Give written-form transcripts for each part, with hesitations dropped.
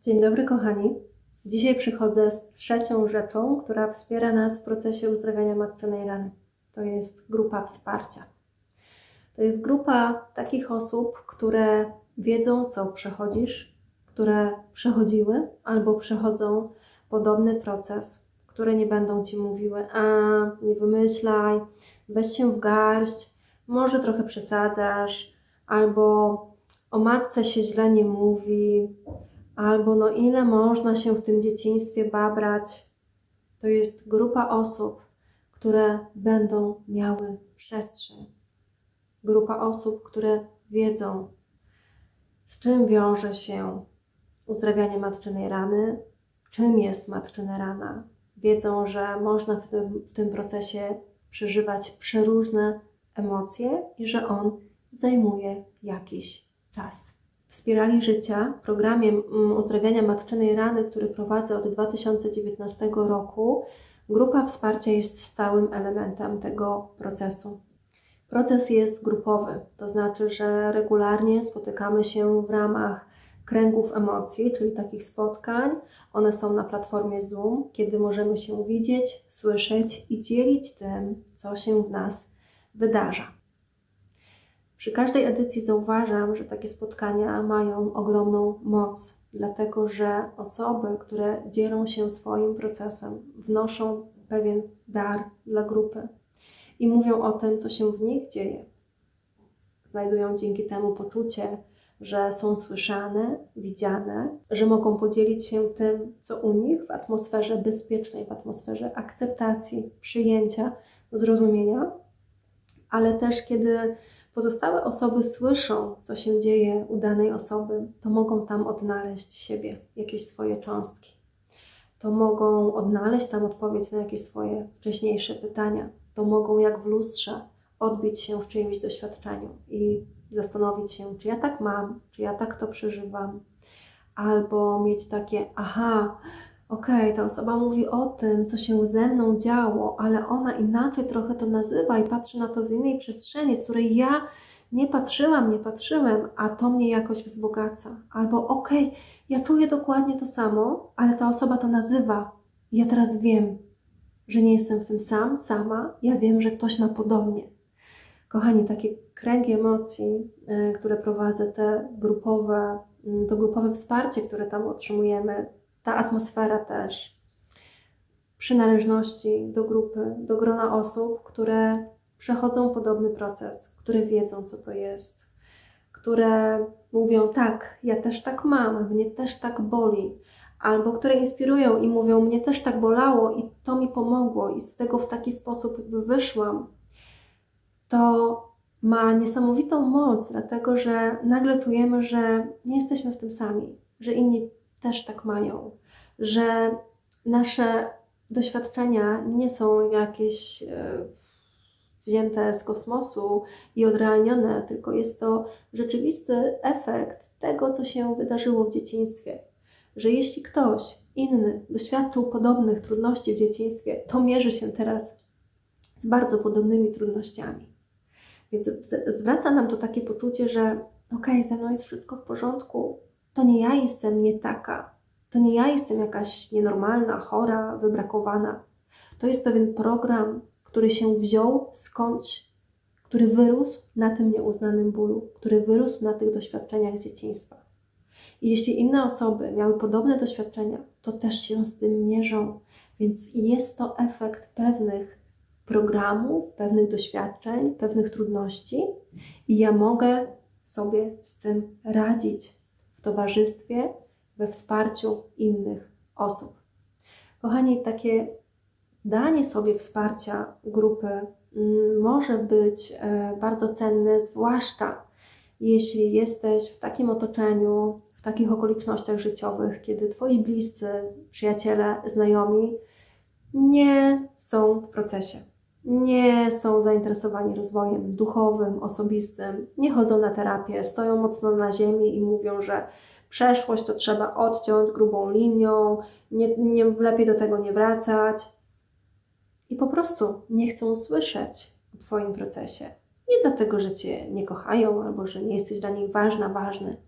Dzień dobry kochani. Dzisiaj przychodzę z trzecią rzeczą, która wspiera nas w procesie uzdrawiania matczynej rany. To jest grupa wsparcia. To jest grupa takich osób, które wiedzą, co przechodzisz, które przechodziły albo przechodzą podobny proces, które nie będą Ci mówiły: a nie wymyślaj, weź się w garść, może trochę przesadzasz, albo o matce się źle nie mówi, albo no ile można się w tym dzieciństwie babrać. To jest grupa osób, które będą miały przestrzeń. Grupa osób, które wiedzą, z czym wiąże się uzdrawianie matczynej rany, czym jest matczyna rana. Wiedzą, że można w tym procesie przeżywać przeróżne emocje i że on zajmuje jakiś czas. W Spirali Życia, programie uzdrawiania matczynej rany, który prowadzę od 2019 roku, grupa wsparcia jest stałym elementem tego procesu. Proces jest grupowy, to znaczy, że regularnie spotykamy się w ramach kręgów emocji, czyli takich spotkań. One są na platformie Zoom, kiedy możemy się widzieć, słyszeć i dzielić tym, co się w nas wydarza. Przy każdej edycji zauważam, że takie spotkania mają ogromną moc, dlatego że osoby, które dzielą się swoim procesem, wnoszą pewien dar dla grupy i mówią o tym, co się w nich dzieje. Znajdują dzięki temu poczucie, że są słyszane, widziane, że mogą podzielić się tym, co u nich w atmosferze bezpiecznej, w atmosferze akceptacji, przyjęcia, zrozumienia, ale też kiedy pozostałe osoby słyszą, co się dzieje u danej osoby, to mogą tam odnaleźć siebie, jakieś swoje cząstki. To mogą odnaleźć tam odpowiedź na jakieś swoje wcześniejsze pytania. To mogą jak w lustrze odbić się w czyimś doświadczeniu i zastanowić się, czy ja tak mam, czy ja tak to przeżywam. Albo mieć takie: aha, okej, ta osoba mówi o tym, co się ze mną działo, ale ona inaczej trochę to nazywa i patrzy na to z innej przestrzeni, z której ja nie patrzyłem, a to mnie jakoś wzbogaca. Albo okej, ja czuję dokładnie to samo, ale ta osoba to nazywa. Ja teraz wiem, że nie jestem w tym sam, sama. Ja wiem, że ktoś ma podobnie. Kochani, takie kręgi emocji, które prowadzę, to grupowe wsparcie, które tam otrzymujemy, ta atmosfera też przynależności do grupy, do grona osób, które przechodzą podobny proces, które wiedzą, co to jest, które mówią: tak, ja też tak mam, mnie też tak boli, albo które inspirują i mówią: mnie też tak bolało i to mi pomogło i z tego w taki sposób jakby wyszłam. To ma niesamowitą moc, dlatego że nagle czujemy, że nie jesteśmy w tym sami, że inni też tak mają, że nasze doświadczenia nie są jakieś wzięte z kosmosu i odrealnione, tylko jest to rzeczywisty efekt tego, co się wydarzyło w dzieciństwie. Że jeśli ktoś inny doświadczył podobnych trudności w dzieciństwie, to mierzy się teraz z bardzo podobnymi trudnościami. Więc zwraca nam to takie poczucie, że okej, ze mną jest wszystko w porządku, to nie ja jestem nie taka, to nie ja jestem jakaś nienormalna, chora, wybrakowana. To jest pewien program, który się wziął skądś, który wyrósł na tym nieuznanym bólu, który wyrósł na tych doświadczeniach z dzieciństwa. I jeśli inne osoby miały podobne doświadczenia, to też się z tym mierzą, więc jest to efekt pewnych programów, pewnych doświadczeń, pewnych trudności i ja mogę sobie z tym radzić w towarzystwie, we wsparciu innych osób. Kochani, takie danie sobie wsparcia grupy może być bardzo cenne, zwłaszcza jeśli jesteś w takim otoczeniu, w takich okolicznościach życiowych, kiedy Twoi bliscy, przyjaciele, znajomi nie są w procesie, nie są zainteresowani rozwojem duchowym, osobistym, nie chodzą na terapię, stoją mocno na ziemi i mówią, że przeszłość to trzeba odciąć grubą linią, lepiej do tego nie wracać. I po prostu nie chcą słyszeć o Twoim procesie. Nie dlatego, że Cię nie kochają albo że nie jesteś dla nich ważna, ważny,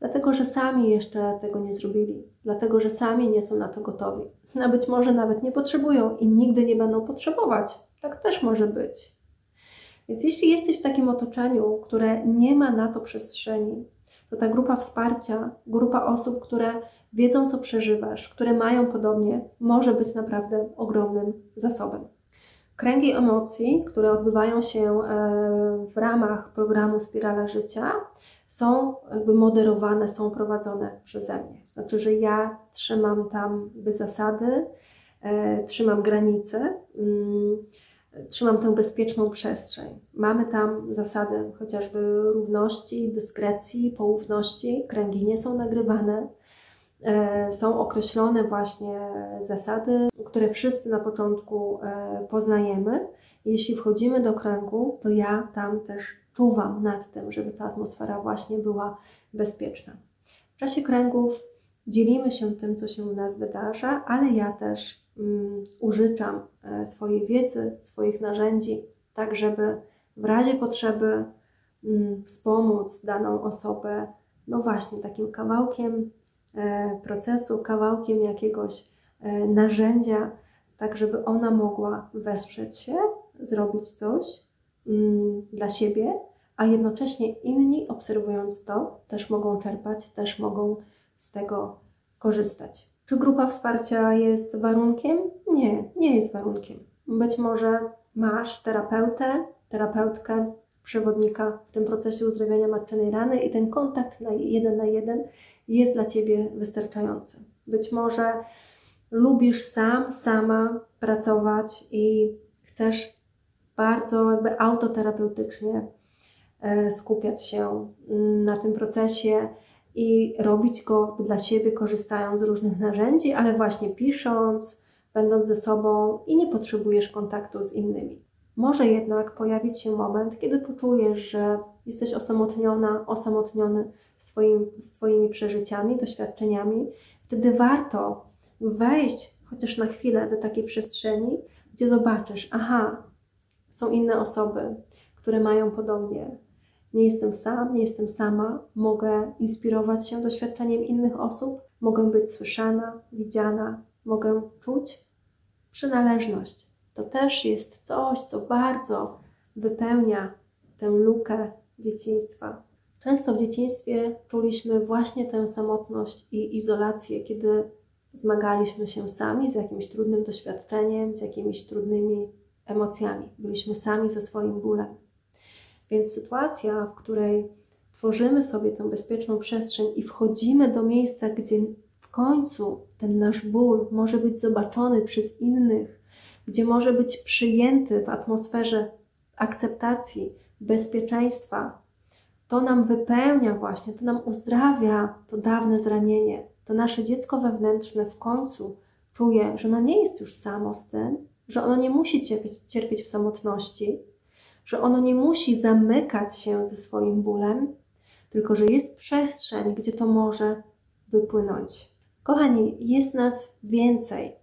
dlatego że sami jeszcze tego nie zrobili, dlatego że sami nie są na to gotowi, a być może nawet nie potrzebują i nigdy nie będą potrzebować. Tak też może być. Więc jeśli jesteś w takim otoczeniu, które nie ma na to przestrzeni, to ta grupa wsparcia, grupa osób, które wiedzą, co przeżywasz, które mają podobnie, może być naprawdę ogromnym zasobem. Kręgi emocji, które odbywają się w ramach programu Spirala Życia, są jakby moderowane, są prowadzone przeze mnie. Znaczy, że ja trzymam tam zasady, trzymam granice, trzymam tę bezpieczną przestrzeń. Mamy tam zasady chociażby równości, dyskrecji, poufności. Kręgi nie są nagrywane. Są określone właśnie zasady, które wszyscy na początku poznajemy. Jeśli wchodzimy do kręgu, to ja tam też czuwam nad tym, żeby ta atmosfera właśnie była bezpieczna. W czasie kręgów dzielimy się tym, co się u nas wydarza, ale ja też użyczam swojej wiedzy, swoich narzędzi, tak żeby w razie potrzeby wspomóc daną osobę, no właśnie takim kawałkiem procesu, kawałkiem jakiegoś narzędzia, tak żeby ona mogła wesprzeć się, zrobić coś dla siebie, a jednocześnie inni, obserwując to, też mogą czerpać, też mogą z tego korzystać. Czy grupa wsparcia jest warunkiem? Nie, nie jest warunkiem. Być może masz terapeutę, terapeutkę, przewodnika w tym procesie uzdrawiania matczynej rany i ten kontakt na 1 jest dla Ciebie wystarczający. Być może lubisz sama pracować i chcesz bardzo jakby autoterapeutycznie skupiać się na tym procesie i robić go dla siebie, korzystając z różnych narzędzi, ale właśnie pisząc, będąc ze sobą i nie potrzebujesz kontaktu z innymi. Może jednak pojawić się moment, kiedy poczujesz, że jesteś osamotniona, osamotniony swoimi przeżyciami, doświadczeniami. Wtedy warto wejść chociaż na chwilę do takiej przestrzeni, gdzie zobaczysz, aha, są inne osoby, które mają podobnie. Nie jestem sam, nie jestem sama, mogę inspirować się doświadczeniem innych osób, mogę być słyszana, widziana, mogę czuć przynależność. To też jest coś, co bardzo wypełnia tę lukę dzieciństwa. Często w dzieciństwie czuliśmy właśnie tę samotność i izolację, kiedy zmagaliśmy się sami z jakimś trudnym doświadczeniem, z jakimiś trudnymi emocjami. Byliśmy sami ze swoim bólem. Więc sytuacja, w której tworzymy sobie tę bezpieczną przestrzeń i wchodzimy do miejsca, gdzie w końcu ten nasz ból może być zobaczony przez innych, gdzie może być przyjęty w atmosferze akceptacji, bezpieczeństwa, to nam wypełnia właśnie, to nam uzdrawia to dawne zranienie. To nasze dziecko wewnętrzne w końcu czuje, że ono nie jest już samo z tym, że ono nie musi cierpieć w samotności, że ono nie musi zamykać się ze swoim bólem, tylko że jest przestrzeń, gdzie to może wypłynąć. Kochani, jest nas więcej.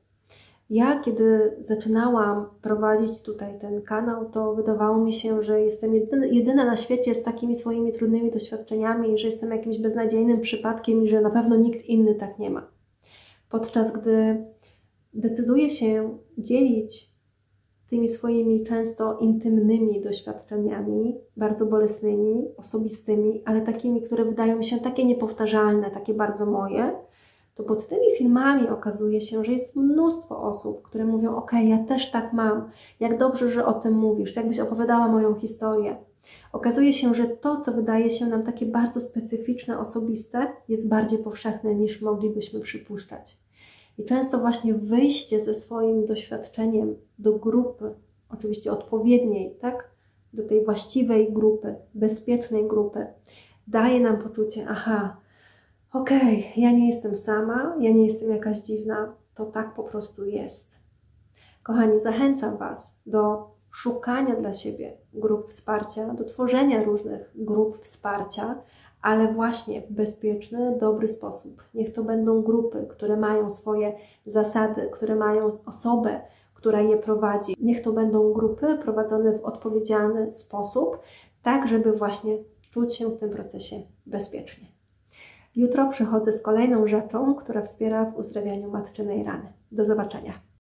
Ja, kiedy zaczynałam prowadzić tutaj ten kanał, to wydawało mi się, że jestem jedyna na świecie z takimi swoimi trudnymi doświadczeniami, że jestem jakimś beznadziejnym przypadkiem i że na pewno nikt inny tak nie ma. Podczas gdy decyduję się dzielić tymi swoimi często intymnymi doświadczeniami, bardzo bolesnymi, osobistymi, ale takimi, które wydają mi się takie niepowtarzalne, takie bardzo moje, to pod tymi filmami okazuje się, że jest mnóstwo osób, które mówią: ok, ja też tak mam, jak dobrze, że o tym mówisz, jakbyś opowiadała moją historię. Okazuje się, że to, co wydaje się nam takie bardzo specyficzne, osobiste, jest bardziej powszechne niż moglibyśmy przypuszczać. I często właśnie wyjście ze swoim doświadczeniem do grupy, oczywiście odpowiedniej, tak? Do tej właściwej grupy, bezpiecznej grupy, daje nam poczucie, aha, okej, ja nie jestem sama, ja nie jestem jakaś dziwna, to tak po prostu jest. Kochani, zachęcam Was do szukania dla siebie grup wsparcia, do tworzenia różnych grup wsparcia, ale właśnie w bezpieczny, dobry sposób. Niech to będą grupy, które mają swoje zasady, które mają osobę, która je prowadzi. Niech to będą grupy prowadzone w odpowiedzialny sposób, tak żeby właśnie czuć się w tym procesie bezpiecznie. Jutro przychodzę z kolejną rzeczą, która wspiera w uzdrawianiu matczynej rany. Do zobaczenia.